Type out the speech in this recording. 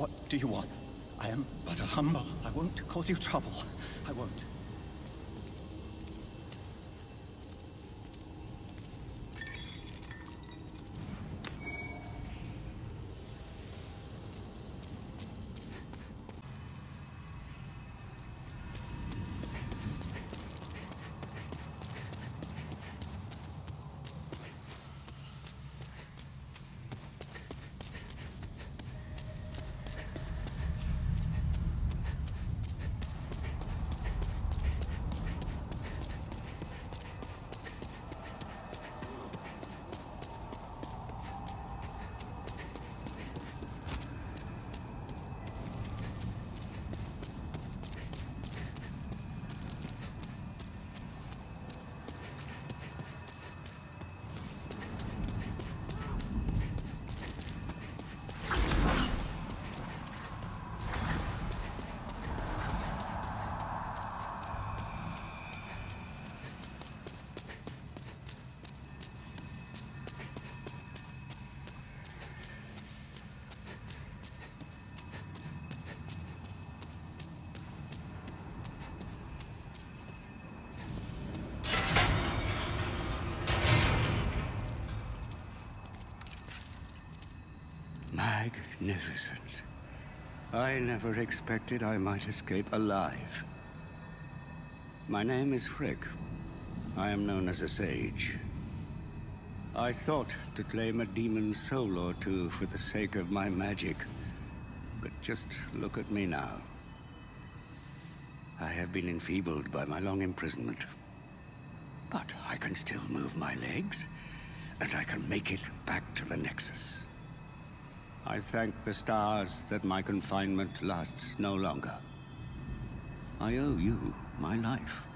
What do you want? I am but a humble. I won't cause you trouble. I won't. Magnificent. I never expected I might escape alive. My name is Frick. I am known as a sage. I thought to claim a demon's soul or two for the sake of my magic. But just look at me now. I have been enfeebled by my long imprisonment. But I can still move my legs, and I can make it back to the Nexus. I thank the stars that my confinement lasts no longer. I owe you my life.